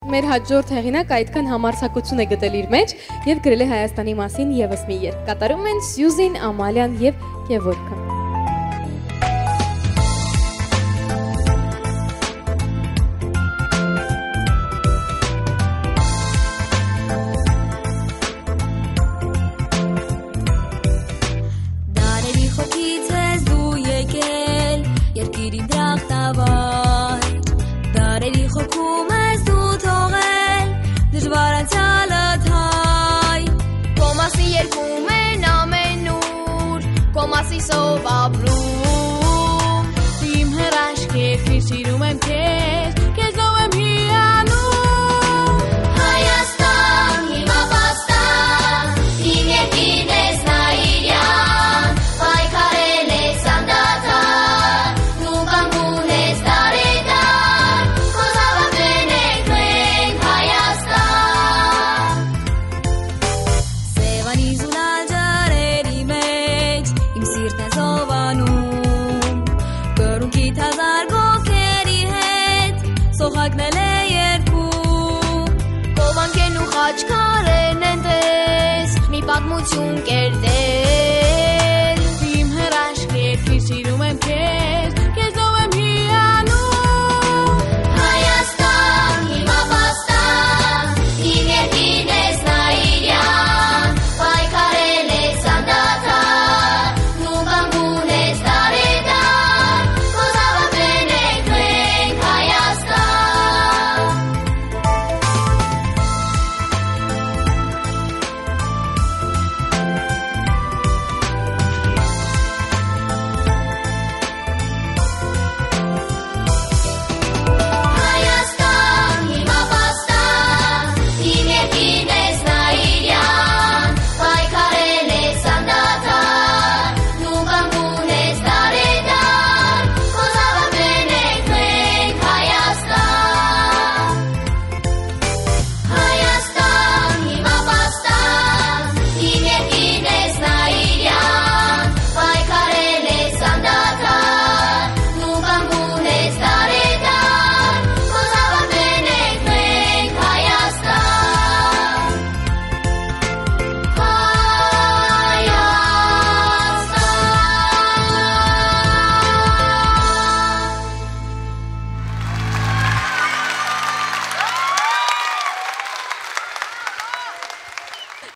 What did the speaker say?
Մեր հաջորդ հեղինակ այդքան համարձակություն է գտել իր մեջ եւ գրել է Հայաստանի մասին եւս մի երգ։ Կատարում են Սյուզին, Ամալյան եւ Գևորգը։ Դարերի խոքից ես դու եկել, երկիրին դրախտավայր, դարերի խոքում ես դու թողել, դժվար անցյալդ հայ, քո մասին երգում են ամենուր, քո մասի սով ապրում, իմ հրաշք երկիր սիրում եմ քեզ, քեզով եմ հիանում, Հայաստան, իմ ապաստան, իմ երկիրն ես Նայիրյան, պայքարել ես անդադար, դու կանգուն ես դարեդար, քո զավակներն ենք մենք Հայաստան, Սևանի զունալ ջարերի մեջ, իմ սիրտն է սովանում, կրունկի թազար գոքերի հետ, սոխակնել է երկում, կովանքեն ու խաչքարեն են տես, մի պատմություն կերտել, իմ հրաշք երկիր սիրում եմ քեզ,